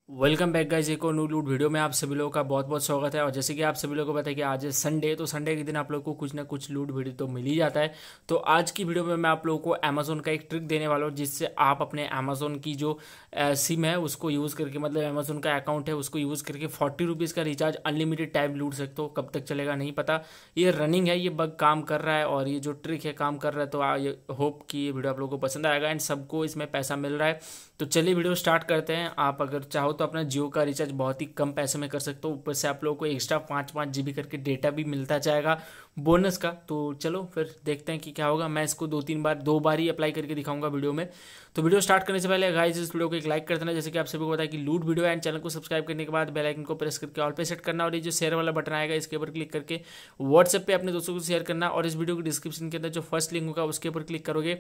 Welcome back guys, एक और new लूट वीडियो में आप सभी लोगों का बहुत बहुत स्वागत है। और जैसे कि आप सभी लोगों को पता है कि आज है संडे, तो संडे के दिन आप लोगों को कुछ ना कुछ लूट वीडियो तो मिल ही जाता है। तो आज की वीडियो में मैं आप लोगों को अमेजोन का एक ट्रिक देने वाला हूँ, जिससे आप अपने अमेजोन की जो सिम है उसको यूज़ करके, मतलब अमेजोन का अकाउंट है उसको यूज़ करके 40 रुपीज़ का रिचार्ज अनलिमिटेड टाइम लूट सकते हो। कब तक चलेगा नहीं पता, ये रनिंग है, ये बग काम कर रहा है और ये जो ट्रिक है काम कर रहा है। तो होप कि ये वीडियो आप लोगों को पसंद आएगा एंड सबको इसमें पैसा मिल रहा है। तो चलिए वीडियो स्टार्ट करते हैं। आप अगर चाहो तो अपना जियो का रिचार्ज बहुत ही कम पैसे में कर सकते हो, ऊपर से आप लोगों को एक्स्ट्रा 5-5 GB करके डेटा भी मिलता जाएगा बोनस का। तो चलो फिर देखते हैं कि क्या होगा। मैं इसको दो बार ही अप्लाई करके दिखाऊंगा वीडियो में। तो वीडियो स्टार्ट करने से पहले गाइस इस वीडियो को एक लाइक कर देना, जैसे कि आप सभी को पता है कि लूट वीडियो एंड चैनल को सब्सक्राइब करने के बाद बेल आइकन को प्रेस करके ऑल पे सेट करना, और ये जो शेयर वाला बटन आएगा इसके ऊपर क्लिक करके व्हाट्सएप पे अपने दोस्तों को शेयर करना। और इस वीडियो की डिस्क्रिप्शन के अंदर जो फर्स्ट लिंक होगा उसके ऊपर क्लिक करोगे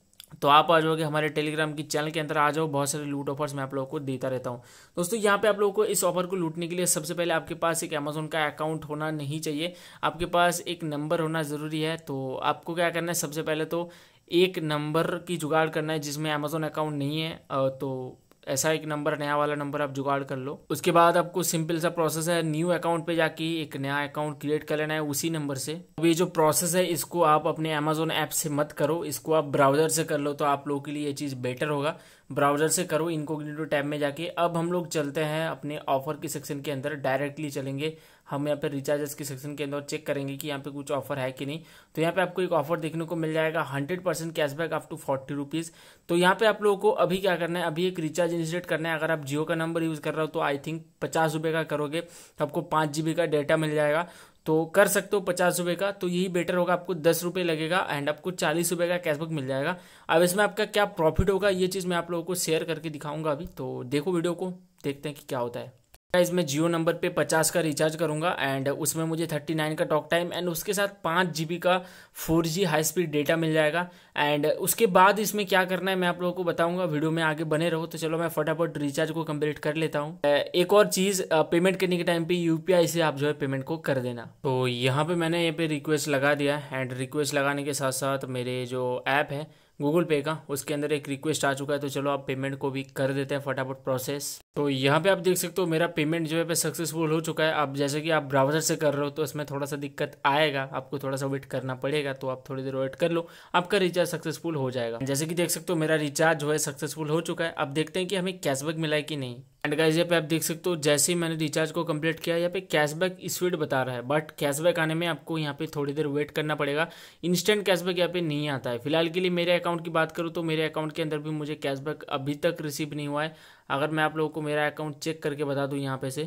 तो आप आ जाओगे हमारे टेलीग्राम की चैनल के अंदर। आ जाओ, बहुत सारे लूट ऑफर्स मैं आप लोगों को देता रहता हूँ। दोस्तों यहाँ पे आप लोगों को इस ऑफर को लूटने के लिए सबसे पहले आपके पास एक अमेजोन का अकाउंट होना नहीं चाहिए, आपके पास एक नंबर होना ज़रूरी है। तो आपको क्या करना है, सबसे पहले तो एक नंबर की जुगाड़ करना है जिसमें अमेजोन अकाउंट नहीं है। तो ऐसा एक नंबर, नया वाला नंबर आप जुगाड़ कर लो। उसके बाद आपको सिंपल सा प्रोसेस है, न्यू अकाउंट पे जाके एक नया अकाउंट क्रिएट कर लेना है उसी नंबर से। अब ये जो प्रोसेस है इसको आप अपने अमेजोन ऐप से मत करो, इसको आप ब्राउजर से कर लो तो आप लोगों के लिए ये चीज़ बेटर होगा। ब्राउजर से करो इनकोग्निटो टैब में जाके। अब हम लोग चलते हैं अपने ऑफर के सेक्शन के अंदर, डायरेक्टली चलेंगे हम यहाँ पे रिचार्जेस के सेक्शन के अंदर, चेक करेंगे कि यहाँ पे कुछ ऑफर है कि नहीं। तो यहाँ पे आपको एक ऑफर देखने को मिल जाएगा 100% कैशबैक अप टू 40 रुपीज़। तो यहाँ पे आप लोगों को अभी क्या करना है, अभी एक रिचार्ज इनिशिएट करना है। अगर आप जियो का नंबर यूज़ कर रहे हो तो आई थिंक 50 रुपये का करोगे तो आपको 5 GB का डेटा मिल जाएगा। तो कर सकते हो 50 रुपये का, तो यही बेटर होगा। आपको 10 रुपये लगेगा एंड आपको 40 रुपये का कैशबैक मिल जाएगा। अब इसमें आपका क्या प्रॉफिट होगा ये चीज़ मैं आप लोगों को शेयर करके दिखाऊंगा अभी। तो देखो वीडियो को, देखते हैं कि क्या होता है। इसमें जियो नंबर पे 50 का रिचार्ज करूंगा एंड उसमें मुझे 39 का टॉक टाइम एंड उसके साथ 5 GB का 4G हाई स्पीड डेटा मिल जाएगा। एंड उसके बाद इसमें क्या करना है मैं आप लोगों को बताऊंगा, वीडियो में आगे बने रहो। तो चलो मैं फटाफट रिचार्ज को कंप्लीट कर लेता हूँ। एक और चीज़, पेमेंट करने के टाइम पे UPI से आप जो है पेमेंट को कर देना। तो यहाँ पे मैंने यहाँ पे रिक्वेस्ट लगा दिया एंड रिक्वेस्ट लगाने के साथ साथ मेरे जो ऐप है गूगल पे का उसके अंदर एक रिक्वेस्ट आ चुका है। तो चलो आप पेमेंट को भी कर देते हैं फटाफट प्रोसेस। तो यहाँ पे आप देख सकते हो मेरा पेमेंट जो है पे सक्सेसफुल हो चुका है। अब जैसे कि आप ब्राउजर से कर रहे हो तो इसमें थोड़ा सा दिक्कत आएगा, आपको थोड़ा सा वेट करना पड़ेगा। तो आप थोड़ी देर वेट कर लो, आपका रिचार्ज सक्सेसफुल हो जाएगा। जैसे कि देख सकते हो मेरा रिचार्ज जो है सक्सेसफुल हो चुका है। अब देखते हैं कि हमें कैशबैक मिला है कि नहीं। एंड गाइस यहाँ पे आप देख सकते हो जैसे ही मैंने रिचार्ज को कंप्लीट किया यहाँ पे कैशबैक स्पीड बता रहा है, बट कैशबैक आने में आपको यहाँ पे थोड़ी देर वेट करना पड़ेगा। इंस्टेंट कैशबैक यहाँ पे नहीं आता है फिलहाल के लिए। मेरे अकाउंट की बात करूँ तो मेरे अकाउंट के अंदर भी मुझे कैशबैक अभी तक रिसीव नहीं हुआ है। अगर मैं आप लोगों को मेरा अकाउंट चेक करके बता दूं यहाँ पे से,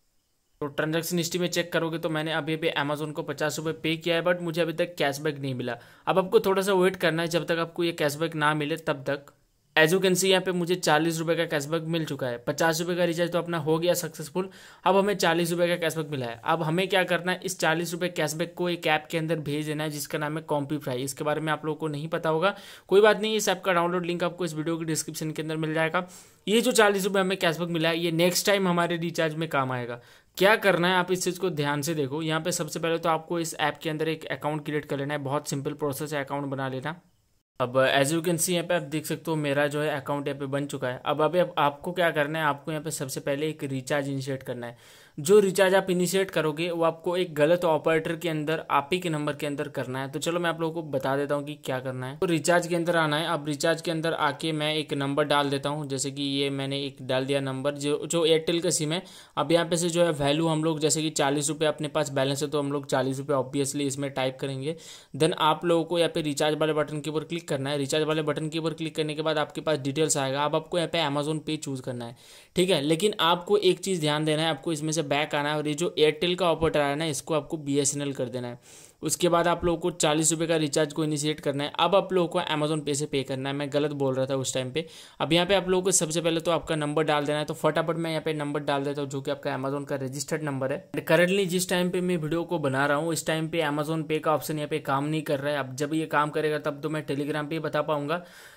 तो ट्रांजैक्शन हिस्ट्री में चेक करोगे तो मैंने अभी अभी अमेजोन को 50 रुपये पे किया है, बट मुझे अभी तक कैशबैक नहीं मिला। अब आपको थोड़ा सा वेट करना है, जब तक आपको ये कैशबैक ना मिले तब तक। एज यू कैन सी यहाँ पे मुझे 40 रुपये का कैशबैक मिल चुका है। 50 रुपये का रिचार्ज तो अपना हो गया सक्सेसफुल। अब हमें 40 रुपये का कैशबैक मिला है। अब हमें क्या करना है, इस 40 रुपये कैशबैक को एक ऐप के अंदर भेज देना है जिसका नाम है कॉम्पीफ्राई। इसके बारे में आप लोगों को नहीं पता होगा, कोई बात नहीं, इस ऐप का डाउनलोड लिंक आपको इस वीडियो की डिस्क्रिप्शन के अंदर मिल जाएगा। ये जो 40 रुपये हमें कैशबैक मिला है ये नेक्स्ट टाइम हमारे रिचार्ज में काम आएगा। क्या करना है, आप इस चीज़ को ध्यान से देखो। यहाँ पे सबसे पहले तो आपको इस ऐप के अंदर एक अकाउंट क्रिएट कर लेना है, बहुत सिंपल प्रोसेस है अकाउंट बना लेना। अब एज यू कैन सी यहाँ पे आप देख सकते हो मेरा जो है अकाउंट यहाँ पे बन चुका है। अब अभी आपको क्या करना है, आपको यहाँ पे सबसे पहले एक रिचार्ज इनिशिएट करना है। जो रिचार्ज आप इनिशिएट करोगे वो आपको एक गलत ऑपरेटर के अंदर आप ही के नंबर के अंदर करना है। तो चलो मैं आप लोगों को बता देता हूँ कि क्या करना है। तो रिचार्ज के अंदर आना है। अब रिचार्ज के अंदर आके मैं एक नंबर डाल देता हूँ, जैसे कि ये मैंने एक डाल दिया नंबर, जो एयरटेल का सिम है। अब यहाँ पे से जो है वैल्यू हम लोग, जैसे कि 40 रुपये अपने पास बैलेंस है तो हम लोग 40 रुपये ऑब्वियसली इसमें टाइप करेंगे। देन आप लोगों को यहाँ पे रिचार्ज वाले बटन के ऊपर क्लिक करना है। रिचार्ज वाले बटन के ऊपर क्लिक करने के बाद आपके पास डिटेल्स आएगा। अब आपको यहाँ पे अमेजोन पे चूज़ करना है, ठीक है। लेकिन आपको एक चीज़ ध्यान देना है, आपको इसमें से बैक आना है और ये जो एयरटेल का ऑपरेटर है ना इसको आपको BSNL कर देना है। उसके बाद आप लोगों को 40 रुपये का रिचार्ज को इनिशिएट करना है। अब आप लोगों को अमेजोन पे से पे करना है, मैं गलत बोल रहा था उस टाइम पे। अब यहाँ पे आप लोगों को सबसे पहले तो आपका नंबर डाल देना है। तो फटाफट मैं यहाँ पे नंबर डाल देता हूँ जो कि आपका अमेजोन का रजिस्टर्ड नंबर है। करंटली जिस टाइम पे मैं वीडियो को बना रहा हूँ इस टाइम पे अमेजोन पे का ऑप्शन यहाँ पे काम नहीं कर रहा है। अब जब ये काम करेगा तब तो मैं टेलीग्राम पे ही बता पाऊंगा।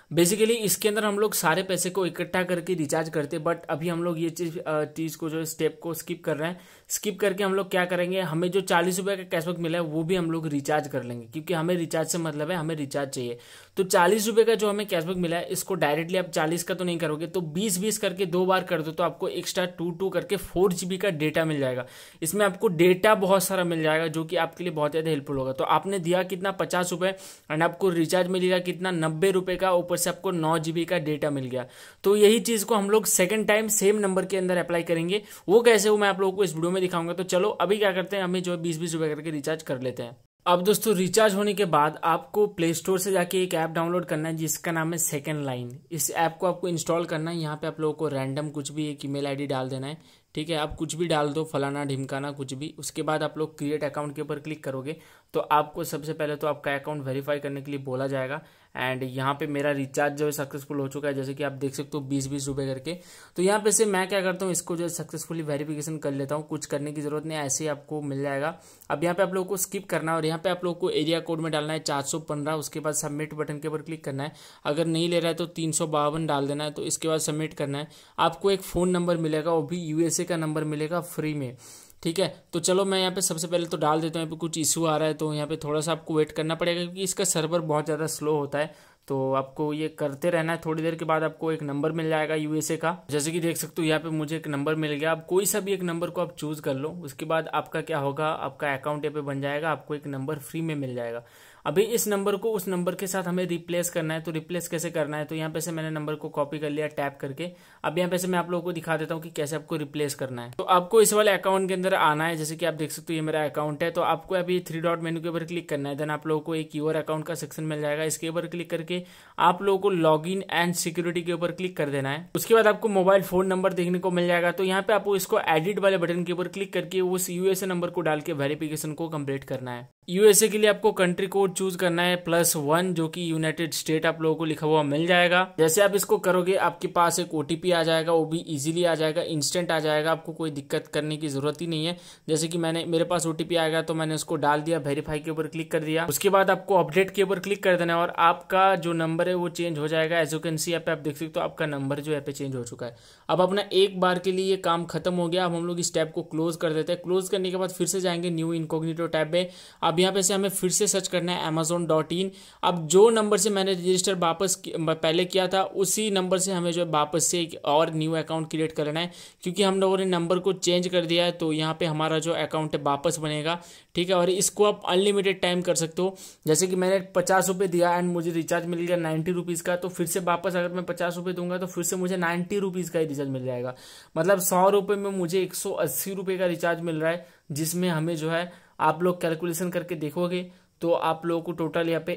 बेसिकली इसके अंदर हम लोग सारे पैसे को इकट्ठा करके रिचार्ज करते हैं, बट अभी हम लोग ये चीज़ को जो स्टेप को स्किप कर रहे हैं। स्किप करके हम लोग क्या करेंगे, हमें जो 40 रुपये का कैशबैक मिला है वो भी हम लोग रिचार्ज कर लेंगे, क्योंकि हमें रिचार्ज से मतलब है, हमें रिचार्ज चाहिए। तो 40 रुपये का जो हमें कैशबैक मिला है, इसको डायरेक्टली आप 40 का तो नहीं करोगे, तो 20-20 करके 2 बार कर दो, तो आपको एक्स्ट्रा 2 करके 4 GB का डेटा मिल जाएगा। इसमें आपको डेटा बहुत सारा मिल जाएगा, जो कि आपके लिए बहुत ज़्यादा हेल्पफुल होगा। तो आपने दिया कितना, 50 रुपये, एंड आपको रिचार्ज मिलेगा कितना, 90 रुपये का, ऊपर से आपको 9 GB का डेटा मिल गया। तो यही चीज़ को हम लोग सेकंड टाइम सेम नंबर के अंदर अप्लाई करेंगे। वो कैसे, वो मैं आप लोगों को इस वीडियो में दिखाऊंगा। तो चलो अभी क्या करते हैं, हमें जो है 20-20 रुपये करके रिचार्ज कर लेते हैं। अब दोस्तों रिचार्ज होने के बाद आपको प्ले स्टोर से जाके एक ऐप डाउनलोड करना है, जिसका नाम है सेकंड लाइन। इस ऐप को आपको इंस्टॉल करना है। यहाँ पे आप लोगों को रैंडम कुछ भी एक ईमेल आईडी डाल देना है, ठीक है। आप कुछ भी डाल दो, फलाना ढिमकाना कुछ भी। उसके बाद आप लोग क्रिएट अकाउंट के ऊपर क्लिक करोगे, तो आपको सबसे पहले तो आपका अकाउंट वेरीफाई करने के लिए बोला जाएगा। एंड यहाँ पे मेरा रिचार्ज जो है सक्सेसफुल हो चुका है, जैसे कि आप देख सकते हो 20-20 रुपये करके। तो यहाँ पे से मैं क्या करता हूँ, इसको जो है सक्सेसफुली वेरिफिकेशन कर लेता हूँ। कुछ करने की जरूरत नहीं, ऐसे ही आपको मिल जाएगा। अब यहाँ पे आप लोगों को स्किप करना है, और यहाँ पे आप लोगों को एरिया कोड में डालना है 415। उसके बाद सबमिट बटन के ऊपर क्लिक करना है। अगर नहीं ले रहा है तो 352 डाल देना है। तो इसके बाद सबमिट करना है। आपको एक फ़ोन नंबर मिलेगा, वो भी USA का नंबर मिलेगा फ्री में, ठीक है। तो चलो मैं यहाँ पे सबसे पहले तो डाल देता हूँ। यहाँ पे कुछ इशू आ रहा है, तो यहाँ पे थोड़ा सा आपको वेट करना पड़ेगा, क्योंकि इसका सर्वर बहुत ज़्यादा स्लो होता है। तो आपको ये करते रहना है। थोड़ी देर के बाद आपको एक नंबर मिल जाएगा USA का, जैसे कि देख सकते हो यहाँ पे मुझे एक नंबर मिल गया। आप कोई सा भी एक नंबर को आप चूज कर लो। उसके बाद आपका क्या होगा, आपका अकाउंट यहाँ पे बन जाएगा, आपको एक नंबर फ्री में मिल जाएगा। अभी इस नंबर को उस नंबर के साथ हमें रिप्लेस करना है। तो रिप्लेस कैसे करना है, तो यहाँ पे से मैंने नंबर को कॉपी कर लिया टैप करके। अब यहाँ पे से मैं आप लोगों को दिखा देता हूँ कि कैसे आपको रिप्लेस करना है। तो आपको इस वाले अकाउंट के अंदर आना है, जैसे कि आप देख सकते हो ये मेरा अकाउंट है। तो आपको अभी 3 डॉट मेनू के ऊपर क्लिक करना है। देन आप लोगों को एक योर अकाउंट का सेक्शन मिल जाएगा। इसके ऊपर क्लिक करके आप लोगों को लॉगिन एंड सिक्योरिटी के ऊपर क्लिक कर देना है। उसके बाद आपको मोबाइल फोन नंबर देखने को मिल जाएगा। तो यहाँ पे आपको इसको एडिट वाले बटन के ऊपर क्लिक करके उस USA नंबर को डाल के वेरिफिकेशन को कंप्लीट करना है। USA के लिए आपको कंट्री कोड चूज करना है +1, जो कि यूनाइटेड स्टेट आप लोगों को लिखा हुआ मिल जाएगा। जैसे आप इसको करोगे, आपके पास एक OTP आ जाएगा, वो भी इजीली आ जाएगा, इंस्टेंट आ जाएगा। आपको कोई दिक्कत करने की जरूरत ही नहीं है। जैसे कि मेरे पास OTP आ गया, तो मैंने उसको डाल दिया, वेरीफाई के ऊपर क्लिक कर दिया। उसके बाद आपको अपडेट के ऊपर क्लिक कर देना है, और आपका जो नंबर है वो चेंज हो जाएगा। एज यू कैन सी यहाँ पे आप देख सकते हो आपका नंबर जो है पे चेंज हो चुका है। अब अपना एक बार के लिए ये काम खत्म हो गया। अब हम लोग इस टैब को क्लोज कर देते हैं। क्लोज करने के बाद फिर से जाएंगे न्यू इनकॉग्निटो टैब में। अब यहाँ पे से हमें फिर से सर्च करना है amazon.in। अब जो नंबर से मैंने रजिस्टर वापस पहले किया था, उसी नंबर से हमें जो है वापस से एक और न्यू अकाउंट क्रिएट करना है, क्योंकि हम लोगों ने नंबर को चेंज कर दिया है। तो यहाँ पे हमारा जो अकाउंट है वापस बनेगा, ठीक है। और इसको आप अनलिमिटेड टाइम कर सकते हो। जैसे कि मैंने 50 रुपये दिया एंड मुझे रिचार्ज मिल गया 90 रुपीज़ का, तो फिर से वापस अगर मैं 50 रुपये दूंगा तो फिर से मुझे 90 रुपीज़ का ही रिचार्ज मिल जाएगा। मतलब 100 रुपये में मुझे 180 रुपये का रिचार्ज मिल रहा है, जिसमें हमें जो है आप लोग कैलकुलेशन करके देखोगे तो आप लोगों को टोटल यहाँ पे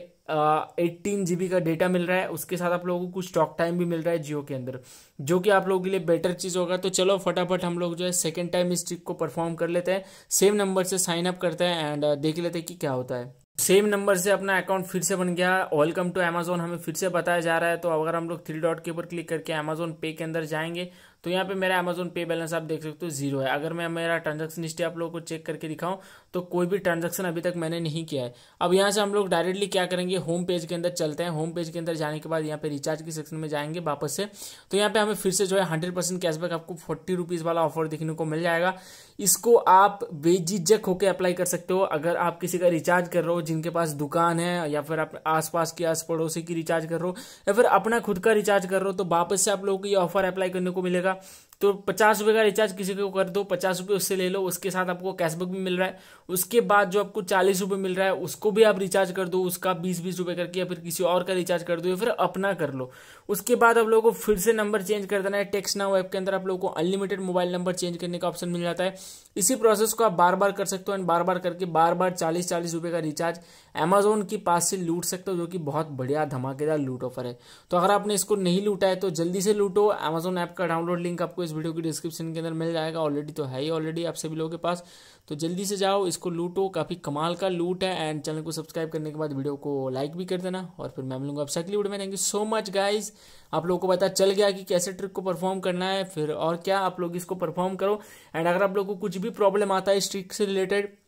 18 GB का डेटा मिल रहा है। उसके साथ आप लोगों को कुछ टॉक टाइम भी मिल रहा है जियो के अंदर, जो कि आप लोगों के लिए बेटर चीज़ होगा। तो चलो फटाफट हम लोग जो है सेकेंड टाइम इस ट्रिक को परफॉर्म कर लेते हैं। सेम नंबर से साइन अप करते हैं एंड देख लेते हैं कि क्या होता है। सेम नंबर से अपना अकाउंट फिर से बन गया। वेलकम टू अमेजोन हमें फिर से बताया जा रहा है। तो अगर हम लोग 3 डॉट के ऊपर क्लिक करके अमेजोन पे के अंदर जाएंगे, तो यहाँ पे मेरा अमेजोन पे बैलेंस आप देख सकते हो 0 है। अगर मैं मेरा ट्रांजैक्शन हिस्ट्री आप लोगों को चेक करके दिखाऊं, तो कोई भी ट्रांजैक्शन अभी तक मैंने नहीं किया है। अब यहाँ से हम लोग डायरेक्टली क्या करेंगे, होम पेज के अंदर चलते हैं। होम पेज के अंदर जाने के बाद यहाँ पे रिचार्ज के सेक्शन में जाएंगे वापस से। तो यहाँ पे हमें फिर से जो है 100% कैशबैक, आपको 40 रुपीज़ वाला ऑफर देखने को मिल जाएगा। इसको आप बेझिझक होकर अप्लाई कर सकते हो। अगर आप किसी का रिचार्ज कर रहे हो, जिनके पास दुकान है, या फिर आप आसपास के आस पड़ोसी की रिचार्ज कर रहे हो, या फिर अपना खुद का रिचार्ज कर रहे हो, तो वापस से आप लोगों को ये ऑफर अप्लाई करने को मिलेगा। तो 50 रुपये का रिचार्ज किसी को कर दो, 50 रुपये उससे ले लो, उसके साथ आपको कैशबैक भी मिल रहा है। उसके बाद जो आपको 40 रुपये मिल रहा है, उसको भी आप रिचार्ज कर दो, उसका 20-20 रुपये करके, या फिर किसी और का रिचार्ज कर दो, या फिर अपना कर लो। उसके बाद आप लोगों को फिर से नंबर चेंज कर देना है। टेक्स्ट नाउ ऐप के अंदर आप लोगों को अनलिमिटेड मोबाइल नंबर चेंज करने का ऑप्शन मिल जाता है। इसी प्रोसेस को आप बार बार कर सकते हो एंड बार बार करके बार 40-40 रुपये का रिचार्ज अमेजोन के पास से लूट सकते हो, जो कि बहुत बढ़िया धमाकेदार लूट ऑफर है। तो अगर आपने इसको नहीं लूटा है तो जल्दी से लूटो। अमेजोन ऐप का डाउनलोड लिंक आपको इस वीडियो की डिस्क्रिप्शन के अंदर मिल जाएगा। ऑलरेडी तो है ही ऑलरेडी आप सभी लोगों के पास, तो जल्दी से जाओ, इसको लूटो। काफ़ी कमाल का लूट है। एंड चैनल को सब्सक्राइब करने के बाद वीडियो को लाइक भी कर देना। और फिर मैं मिलूंगा आपसे अगली वीडियो में। Thank you so much guys. आप लोगों को पता चल गया कि कैसे ट्रिक को परफॉर्म करना है, फिर और क्या, आप लोग इसको परफॉर्म करो। एंड अगर आप लोगों को कुछ भी प्रॉब्लम आता है इस ट्रिक से रिलेटेड,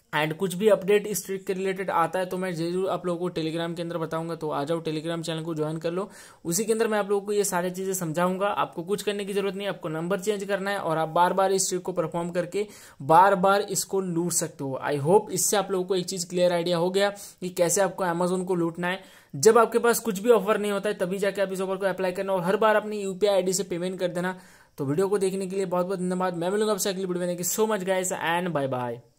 एंड कुछ भी अपडेट इस ट्रिक के रिलेटेड आता है तो मैं जरूर आप लोगों को टेलीग्राम के अंदर बताऊंगा। तो आ जाओ टेलीग्राम चैनल को ज्वाइन कर लो, उसी के अंदर मैं आप लोगों को ये सारी चीजें समझाऊंगा। आपको कुछ करने की जरूरत नहीं, आपको नंबर चेंज करना है और आप बार बार इस ट्रिक को परफॉर्म करके बार बार इसको लूट सकते हो। आई होप इससे आप लोगों को एक चीज क्लियर आइडिया हो गया कि कैसे आपको अमेजोन को लूटना है। जब आपके पास कुछ भी ऑफर नहीं होता है तभी जाके आप इस ऑफर को अप्लाई करना और हर बार अपनी यूपीआई आईडी से पेमेंट कर देना। तो वीडियो को देखने के लिए बहुत बहुत धन्यवाद। मैं मिलूंगा आपसे अगली वीडियो में। Thank you so much guys and bye bye.